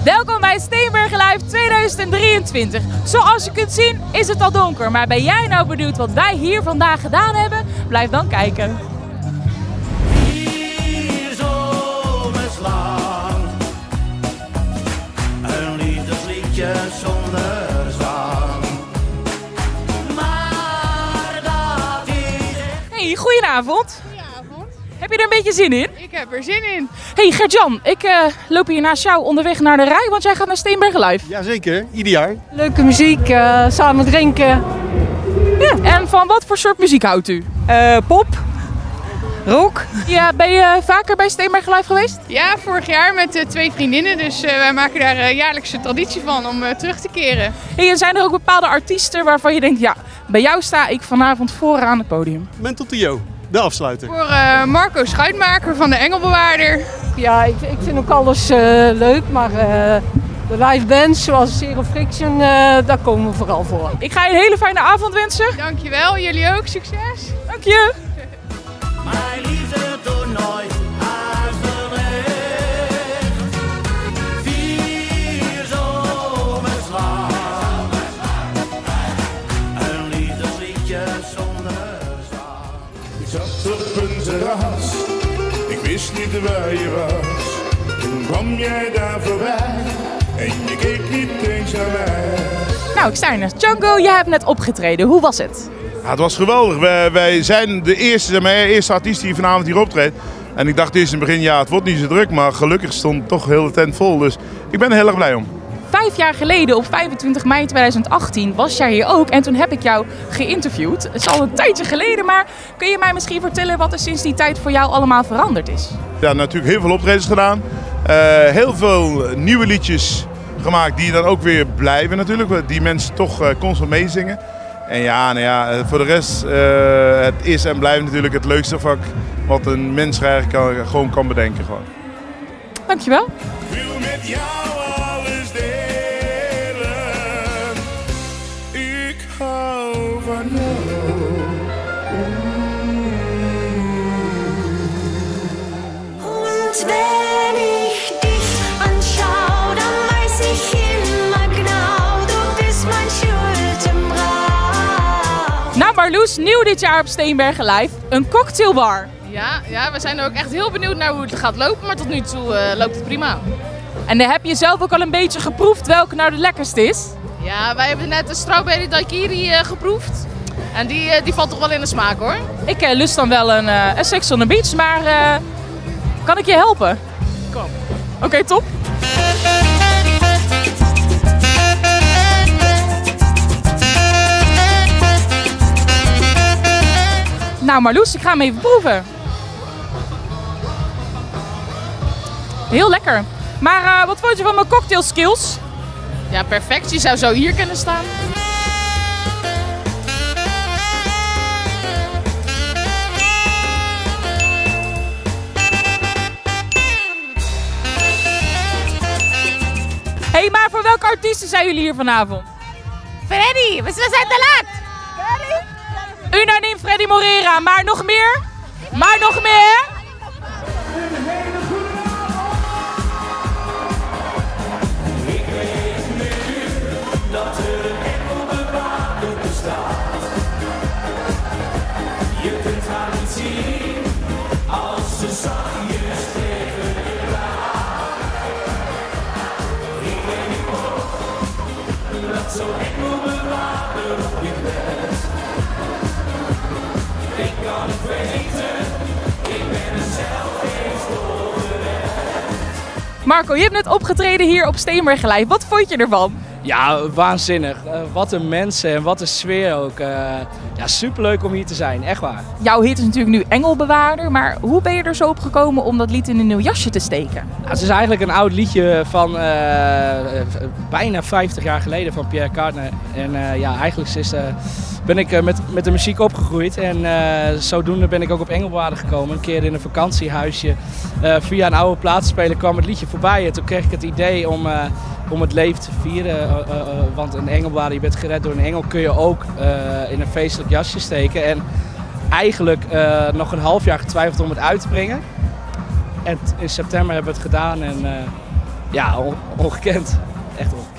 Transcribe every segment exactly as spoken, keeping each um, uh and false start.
Welkom bij Steenbergen Live tweeduizend drieëntwintig. Zoals je kunt zien is het al donker, maar ben jij nou benieuwd wat wij hier vandaag gedaan hebben? Blijf dan kijken. Vier zomers lang, een liefdesliedje zonder zang. Maar dat is echt... Hey, goedenavond. Goedenavond. Heb je er een beetje zin in? Ik heb er zin in. Hey Gert-Jan, ik uh, loop hier naast jou onderweg naar de rij, want jij gaat naar Steenbergen Live. Jazeker, ieder jaar. Leuke muziek, uh, samen drinken. Ja. En van wat voor soort muziek houdt u? Uh, pop, rock. Ja, ben je vaker bij Steenbergen Live geweest? Ja, vorig jaar met uh, twee vriendinnen, dus uh, wij maken daar uh, jaarlijkse traditie van om uh, terug te keren. Hey, en zijn er ook bepaalde artiesten waarvan je denkt, ja, bij jou sta ik vanavond vooraan het podium? Mental Tio, de afsluiter. Voor uh, Marco Schuitmaker van de Engelbewaarder. Ja, ik, ik vind ook alles uh, leuk, maar uh, de live bands zoals Zero Friction, uh, daar komen we vooral voor. Ik ga je een hele fijne avond wensen. Dankjewel, jullie ook. Succes. Dank je. Mijn liefde door nooit uit de weg. Vier zomers lang, een liefdesliedje zonder zang. Ik zat op een terras, ik wist niet waar je was. Toen kwam jij daar voorbij en je keek niet eens naar mij. Nou, ik sta hier naast Django. Jij hebt net opgetreden. Hoe was het? Ja, het was geweldig. Wij, wij zijn de eerste, mijn eerste artiest die vanavond hier optreedt. En ik dacht eerst in het begin, ja, het wordt niet zo druk, maar gelukkig stond toch heel de tent vol. Dus ik ben er heel erg blij om. Vijf jaar geleden, op vijfentwintig mei tweeduizend achttien, was jij hier ook. En toen heb ik jou geïnterviewd. Het is al een tijdje geleden, maar kun je mij misschien vertellen wat er sinds die tijd voor jou allemaal veranderd is? Ja, natuurlijk heel veel optredens gedaan. Uh, heel veel nieuwe liedjes gemaakt die dan ook weer blijven natuurlijk. Die mensen toch uh, constant meezingen. En ja, nou ja, voor de rest, uh, het is en blijft natuurlijk het leukste vak wat een mens eigenlijk kan, gewoon kan bedenken. Gewoon. Dankjewel. Ik wil met jou alles delen. Ik hou van jou. Und wenn ich dich anschau, dann weiß ich immer genau, du bist mein Schuld im Raum. Nou Marloes, nieuw dit jaar op Steenbergen Live, een cocktailbar. Ja, ja, we zijn ook echt heel benieuwd naar hoe het gaat lopen, maar tot nu toe uh, loopt het prima. En dan heb je zelf ook al een beetje geproefd welke nou de lekkerste is. Ja, wij hebben net de strawberry daiquiri uh, geproefd. En die, uh, die valt toch wel in de smaak hoor. Ik uh, lust dan wel een, uh, een Sex on the Beach, maar uh, kan ik je helpen? Kom. Oké, okay, top. Nou Marloes, ik ga hem even proeven. Heel lekker. Maar uh, wat vond je van mijn cocktail skills? Ja, perfect. Je zou zo hier kunnen staan. Hé, hey, maar voor welke artiesten zijn jullie hier vanavond? Freddy, we zijn te laat. Unaniem Freddy Moreira, maar nog meer? Maar nog meer? Ik weet nu dat er een engelbewaarder bestaat. Je kunt haar niet zien als ze zachtjes tegen je laat. Ik weet niet of dat zo'n engelbewaarder op je bent. Ik kan het weten, ik ben er zelf eens door gered. Marco, je hebt net opgetreden hier op Steenbergen Live. Wat vond je ervan? Ja, waanzinnig. Uh, wat een mensen en wat een sfeer ook. Uh, ja, superleuk om hier te zijn, echt waar. Jouw hit is natuurlijk nu Engelbewaarder, maar hoe ben je er zo op gekomen om dat lied in een nieuw jasje te steken? Nou, het is eigenlijk een oud liedje van uh, bijna vijftig jaar geleden van Pierre Cardin. En uh, ja, eigenlijk is, uh, ben ik uh, met, met de muziek opgegroeid en uh, zodoende ben ik ook op Engelbewaarder gekomen. Een keer in een vakantiehuisje uh, via een oude platenspeler kwam het liedje voorbij en toen kreeg ik het idee om... Uh, om het leven te vieren, uh, uh, uh, want een engelbewaarder, je bent gered door een engel, kun je ook uh, in een feestelijk jasje steken. En eigenlijk uh, nog een half jaar getwijfeld om het uit te brengen. En in september hebben we het gedaan en uh, ja, on- ongekend. Echt ongekend.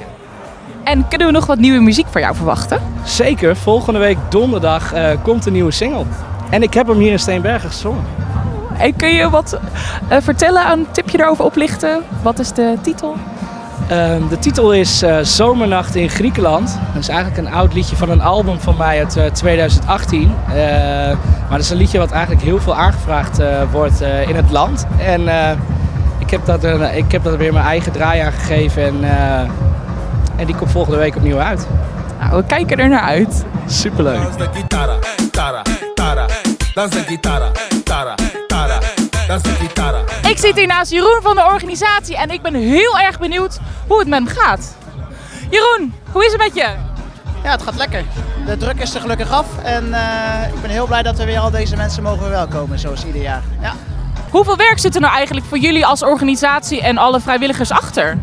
En kunnen we nog wat nieuwe muziek van jou verwachten? Zeker, volgende week donderdag uh, komt een nieuwe single. En ik heb hem hier in Steenbergen gezongen. En kun je wat uh, vertellen, een tipje erover oplichten? Wat is de titel? Uh, de titel is uh, Zomernacht in Griekenland. Dat is eigenlijk een oud liedje van een album van mij uit uh, twintig achttien. Uh, maar dat is een liedje wat eigenlijk heel veel aangevraagd uh, wordt uh, in het land. En uh, ik, heb dat, uh, ik heb dat weer mijn eigen draai aan gegeven. En, uh, en die komt volgende week opnieuw uit. Nou, we kijken er naar uit. Superleuk. Dans de gitara, tara, tara. Dans de gitara, tara, tara. Dans de gitara. Ik zit hier naast Jeroen van de organisatie en ik ben heel erg benieuwd hoe het met hem gaat. Jeroen, hoe is het met je? Ja, het gaat lekker. De druk is er gelukkig af en uh, ik ben heel blij dat we weer al deze mensen mogen verwelkomen, zoals ieder jaar. Ja. Hoeveel werk zit er nou eigenlijk voor jullie als organisatie en alle vrijwilligers achter?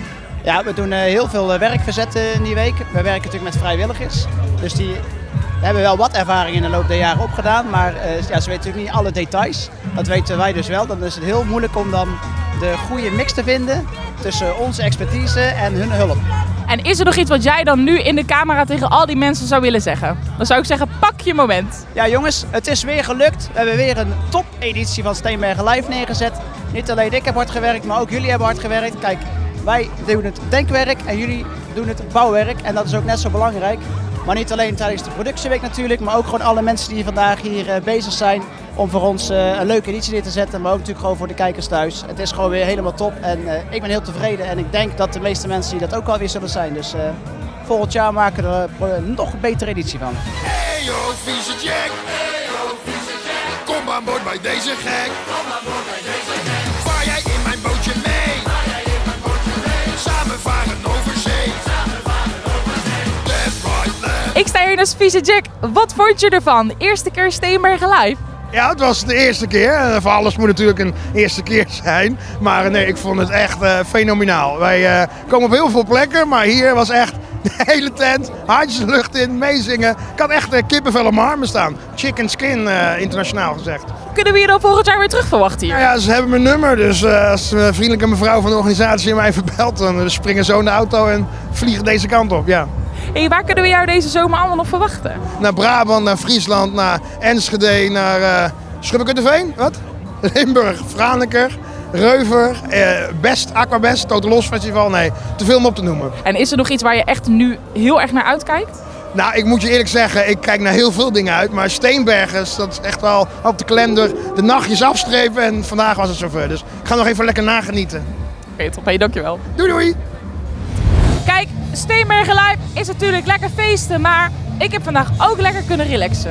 Ja, we doen uh, heel veel uh, werk verzetten in die week. We werken natuurlijk met vrijwilligers, dus die we hebben wel wat ervaring in de loop der jaren opgedaan, maar uh, ja, ze weten natuurlijk niet alle details. Dat weten wij dus wel. Dan is het heel moeilijk om dan de goede mix te vinden tussen onze expertise en hun hulp. En is er nog iets wat jij dan nu in de camera tegen al die mensen zou willen zeggen? Dan zou ik zeggen, pak je moment. Ja jongens, het is weer gelukt. We hebben weer een top-editie van Steenbergen Live neergezet. Niet alleen ik heb hard gewerkt, maar ook jullie hebben hard gewerkt. Kijk, wij doen het denkwerk en jullie doen het bouwwerk. En dat is ook net zo belangrijk. Maar niet alleen tijdens de productieweek natuurlijk, maar ook gewoon alle mensen die vandaag hier uh, bezig zijn om voor ons uh, een leuke editie neer te zetten. Maar ook natuurlijk gewoon voor de kijkers thuis. Het is gewoon weer helemaal top en uh, ik ben heel tevreden. En ik denk dat de meeste mensen die dat ook alweer zullen zijn. Dus uh, volgend jaar maken we er uh, een nog betere editie van. Hey yo, vieze Jack. Hey yo, vieze Jack. Kom aan boord bij deze gek. Kom aan boord bij deze gek. Vaar jij in mijn bootje mee? Vaar jij in mijn bootje mee? Samen varen over zee. Samen varen over zee. Left, right, left. Ik sta hier naast Vieze Jack. Wat vond je ervan? Eerste keer Steenbergen Live? Ja, het was de eerste keer. Voor alles moet natuurlijk een eerste keer zijn. Maar nee, ik vond het echt uh, fenomenaal. Wij uh, komen op heel veel plekken, maar hier was echt de hele tent, handjes de lucht in, meezingen. Ik had echt uh, kippenvel op mijn armen staan. Chicken skin, uh, internationaal gezegd. Kunnen we je dan volgend jaar weer terug verwachten hier? Nou ja, ze hebben mijn nummer, dus uh, als een vriendelijke mevrouw van de organisatie mij even belt, dan uh, springen zo in de auto en vliegen deze kant op, ja. Hey, waar kunnen we jou deze zomer allemaal nog verwachten? Naar Brabant, naar Friesland, naar Enschede, naar uh, Schubbekutteveen, wat? Limburg, Franeker, Reuver, uh, Best, Aquabest, Totalos Festival. Nee, te veel om op te noemen. En is er nog iets waar je echt nu heel erg naar uitkijkt? Nou, ik moet je eerlijk zeggen, ik kijk naar heel veel dingen uit. Maar Steenbergens, dat is echt wel op de kalender de nachtjes afstrepen. En vandaag was het zover. Dus ik ga nog even lekker nagenieten. Oké, okay, top. Hey, dankjewel. Doei doei! Kijk, Steenbergen Live is natuurlijk lekker feesten, maar ik heb vandaag ook lekker kunnen relaxen.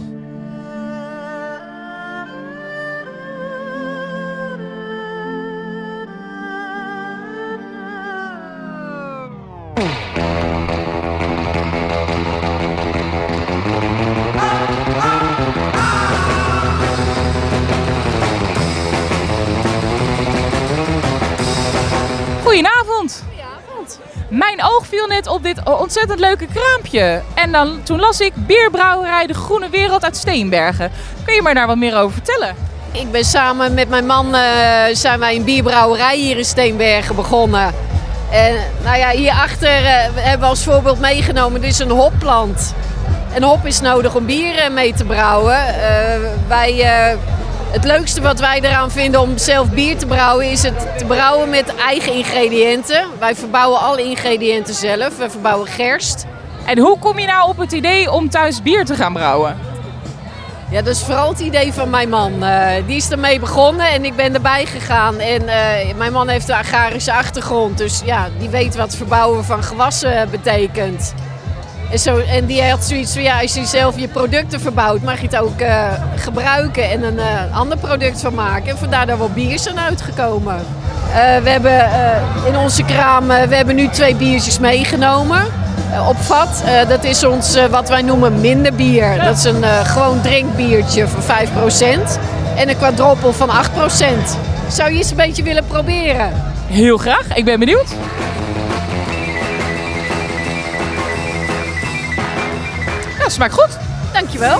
Goedenavond. Goedenavond. Mijn oog viel net op dit ontzettend leuke kraampje. En dan, toen las ik bierbrouwerij De Groene Wereld uit Steenbergen. Kun je me daar wat meer over vertellen? Ik ben samen met mijn man uh, zijn wij een bierbrouwerij hier in Steenbergen begonnen. En nou ja, hierachter uh, hebben we als voorbeeld meegenomen, dit is een hopplant. En hop is nodig om bier uh, mee te brouwen. Uh, wij, uh, het leukste wat wij eraan vinden om zelf bier te brouwen is het te brouwen met eigen ingrediënten. Wij verbouwen alle ingrediënten zelf, we verbouwen gerst. En hoe kom je nou op het idee om thuis bier te gaan brouwen? Ja, dat is vooral het idee van mijn man. Uh, die is ermee begonnen en ik ben erbij gegaan. En uh, mijn man heeft een agrarische achtergrond, dus ja, die weet wat verbouwen van gewassen betekent. En, zo, en die had zoiets van, ja, als je zelf je producten verbouwt, mag je het ook uh, gebruiken en een uh, ander product van maken. En vandaar dat we op bier zijn uitgekomen. Uh, we hebben uh, in onze kraam, uh, we hebben nu twee biertjes meegenomen. Uh, op vat. Uh, dat is ons uh, wat wij noemen minder bier. Dat is een uh, gewoon drinkbiertje van vijf procent en een quadroppel van acht procent. Zou je eens een beetje willen proberen? Heel graag, ik ben benieuwd. Ja, smaakt goed. Dankjewel.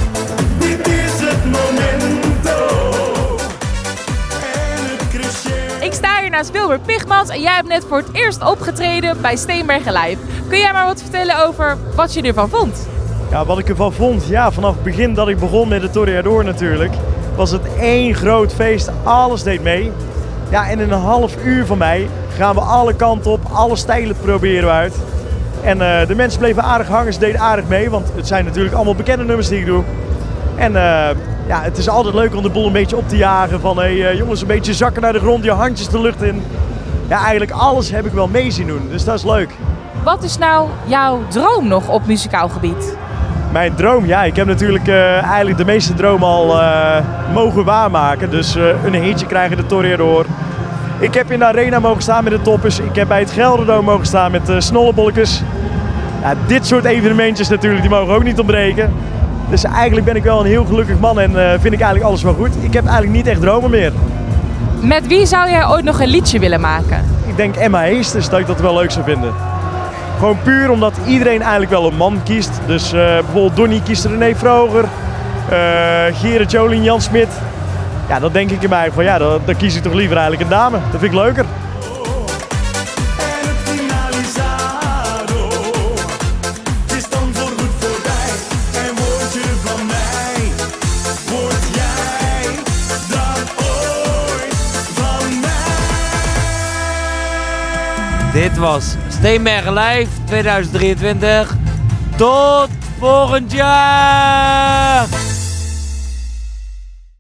Dit is het momento. En het crescendo. sta hier naast Wilbert Pigmans en jij hebt net voor het eerst opgetreden bij Steenbergen Live. Kun jij maar wat vertellen over wat je ervan vond? Ja, wat ik ervan vond, ja, vanaf het begin dat ik begon met de Toreador natuurlijk, was het één groot feest. Alles deed mee. Ja, en in een half uur van mij gaan we alle kanten op, alle stijlen proberen we uit. En uh, de mensen bleven aardig hangen, ze deden aardig mee, want het zijn natuurlijk allemaal bekende nummers die ik doe. En uh, ja, het is altijd leuk om de boel een beetje op te jagen van hey, uh, jongens, een beetje zakken naar de grond, je handjes de lucht in. Ja, eigenlijk alles heb ik wel mee zien doen, dus dat is leuk. Wat is nou jouw droom nog op muzikaal gebied? Mijn droom? Ja, ik heb natuurlijk uh, eigenlijk de meeste dromen al uh, mogen waarmaken. Dus uh, een hitje krijgen de Toreador. Ik heb in de arena mogen staan met de Toppers. Ik heb bij het Gelderdoom mogen staan met uh, Snollebolletjes. Ja, dit soort evenementjes natuurlijk, die mogen ook niet ontbreken. Dus eigenlijk ben ik wel een heel gelukkig man en uh, vind ik eigenlijk alles wel goed. Ik heb eigenlijk niet echt dromen meer. Met wie zou jij ooit nog een liedje willen maken? Ik denk Emma Heesters dat ik dat wel leuk zou vinden. Gewoon puur omdat iedereen eigenlijk wel een man kiest. Dus uh, bijvoorbeeld Donnie kiest René Vroger, uh, Gerrit Jolien, Jan Smit. Ja, dat denk ik in mij van ja, dan, dan kies ik toch liever eigenlijk een dame. Dat vind ik leuker. Dit was Steenbergen Live tweeduizend drieëntwintig. Tot volgend jaar!